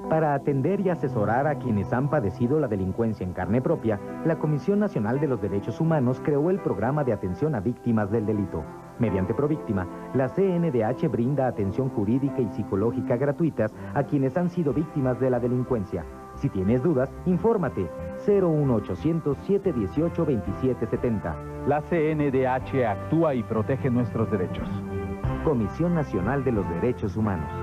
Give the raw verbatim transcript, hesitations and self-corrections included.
Para atender y asesorar a quienes han padecido la delincuencia en carne propia, la Comisión Nacional de los Derechos Humanos creó el Programa de Atención a Víctimas del Delito. Mediante Províctima, la C N D H brinda atención jurídica y psicológica gratuitas a quienes han sido víctimas de la delincuencia. Si tienes dudas, infórmate. cero uno ochocientos, siete dieciocho, veintisiete setenta. La C N D H actúa y protege nuestros derechos. Comisión Nacional de los Derechos Humanos.